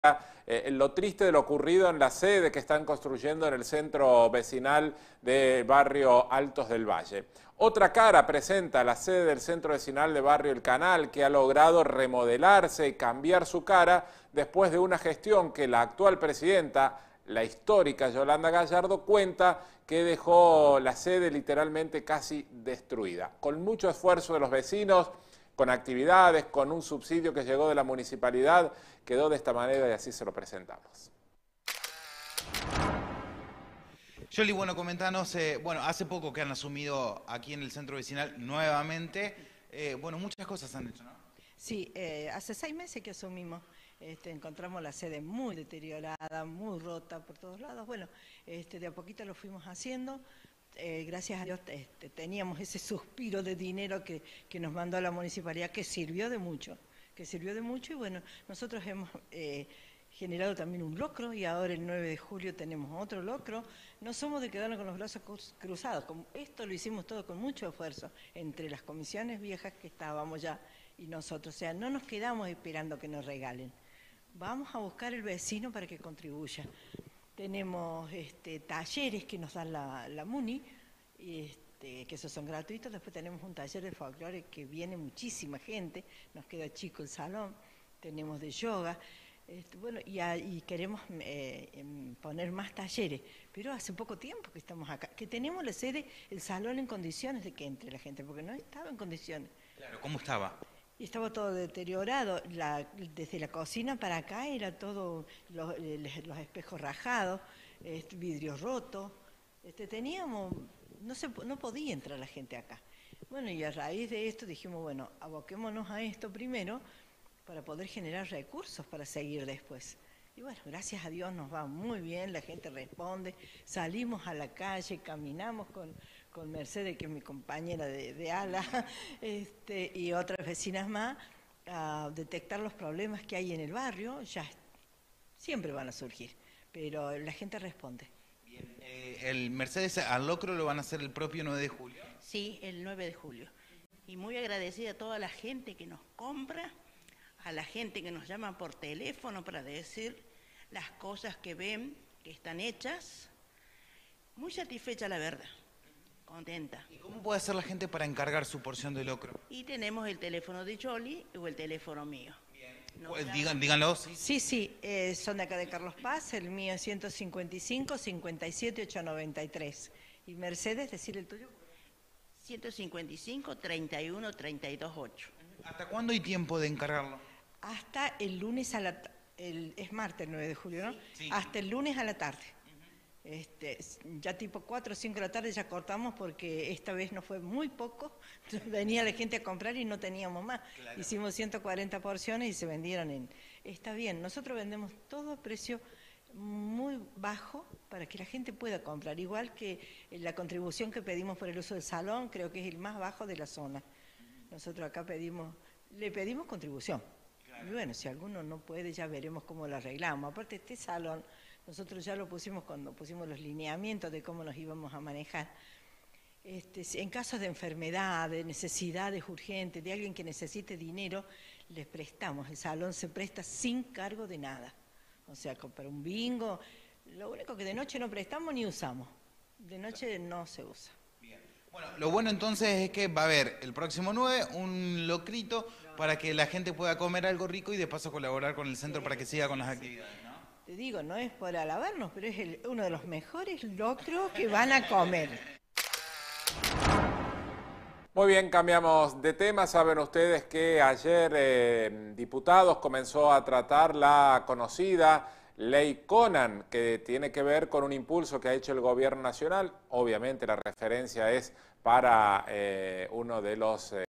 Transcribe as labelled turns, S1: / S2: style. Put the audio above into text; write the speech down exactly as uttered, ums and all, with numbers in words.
S1: Eh, lo triste de lo ocurrido en la sede que están construyendo en el centro vecinal del barrio Altos del Valle. Otra cara presenta la sede del centro vecinal de barrio El Canal, que ha logrado remodelarse y cambiar su cara después de una gestión que la actual presidenta, la histórica Yolanda Gallardo, cuenta que dejó la sede literalmente casi destruida. Con mucho esfuerzo de los vecinos, con actividades, con un subsidio que llegó de la municipalidad, quedó de esta manera y así se lo presentamos.
S2: Yoli, bueno, comentanos, eh, bueno, hace poco que han asumido aquí en el centro vecinal nuevamente, eh, bueno, muchas cosas han hecho, ¿no?
S3: Sí, eh, hace seis meses que asumimos, este, encontramos la sede muy deteriorada, muy rota por todos lados. Bueno, este, de a poquito lo fuimos haciendo. Eh, gracias a Dios este, teníamos ese suspiro de dinero que, que nos mandó la municipalidad, que sirvió de mucho, que sirvió de mucho y bueno, nosotros hemos eh, generado también un locro y ahora el nueve de julio tenemos otro locro. No somos de quedarnos con los brazos cruzados, como esto lo hicimos todo con mucho esfuerzo, entre las comisiones viejas que estábamos ya y nosotros, o sea, no nos quedamos esperando que nos regalen, vamos a buscar el vecino para que contribuya. Tenemos este, talleres que nos dan la, la MUNI, este, que esos son gratuitos. Después tenemos un taller de folclore que viene muchísima gente, nos queda chico el salón. Tenemos de yoga, este, bueno, y, a, y queremos eh, poner más talleres. Pero hace poco tiempo que estamos acá, que tenemos la sede, el salón en condiciones de que entre la gente, porque no estaba en condiciones.
S2: Claro, ¿cómo estaba?
S3: Y estaba todo deteriorado, la, desde la cocina para acá era todo, los, los espejos rajados, este, vidrios rotos, este, teníamos, no, se, no podía entrar la gente acá. Bueno, y a raíz de esto dijimos, bueno, aboquémonos a esto primero para poder generar recursos para seguir después. Y bueno, gracias a Dios nos va muy bien, la gente responde, salimos a la calle, caminamos con, con Mercedes, que es mi compañera de, de ala, este, y otras vecinas más, a detectar los problemas que hay en el barrio. Ya siempre van a surgir, pero la gente responde.
S2: Bien, eh, el Mercedes al locro lo van a hacer el propio nueve de julio.
S4: Sí, el nueve de julio. Y muy agradecida a toda la gente que nos compra, a la gente que nos llama por teléfono para decir las cosas que ven, que están hechas. Muy satisfecha, la verdad, contenta.
S2: ¿Y cómo puede hacer la gente para encargar su porción de locro?
S4: Y tenemos el teléfono de Yoli o el teléfono mío.
S2: Bien. Pues, digan, díganlo. Sí,
S3: sí, sí eh, son de acá de Carlos Paz, el mío es ciento cincuenta y cinco, cincuenta y siete, ochocientos noventa y tres. Y Mercedes, decir el tuyo.
S4: ciento cincuenta y cinco, treinta y uno, treinta y dos, ocho.
S2: ¿Hasta cuándo hay tiempo de encargarlo?
S3: Hasta el lunes a la tarde, es martes el nueve de julio, ¿no?
S2: Sí.
S3: Hasta el lunes a la tarde. Uh-huh. este, ya tipo cuatro o cinco de la tarde ya cortamos porque esta vez no fue muy poco, venía la gente a comprar y no teníamos más. Claro. Hicimos ciento cuarenta porciones y se vendieron en... Está bien, nosotros vendemos todo a precio muy bajo para que la gente pueda comprar, igual que la contribución que pedimos por el uso del salón, creo que es el más bajo de la zona. Nosotros acá pedimos, le pedimos contribución. Claro. Y bueno, si alguno no puede, ya veremos cómo lo arreglamos. Aparte, este salón, nosotros ya lo pusimos cuando pusimos los lineamientos de cómo nos íbamos a manejar. Este, en casos de enfermedad, de necesidades urgentes, de alguien que necesite dinero, les prestamos. El salón se presta sin cargo de nada. O sea, para un bingo, lo único que de noche no prestamos ni usamos. De noche no se usa.
S2: Bueno, lo bueno entonces es que va a haber el próximo nueve un locrito para que la gente pueda comer algo rico y de paso colaborar con el centro para que siga con las actividades, ¿no?
S3: Te digo, no es por alabarnos, pero es el, uno de los mejores locros que van a comer.
S1: Muy bien, cambiamos de tema. Saben ustedes que ayer eh, Diputados comenzó a tratar la conocida Ley Conan, que tiene que ver con un impulso que ha hecho el gobierno nacional. Obviamente la referencia es para eh, uno de los... Eh,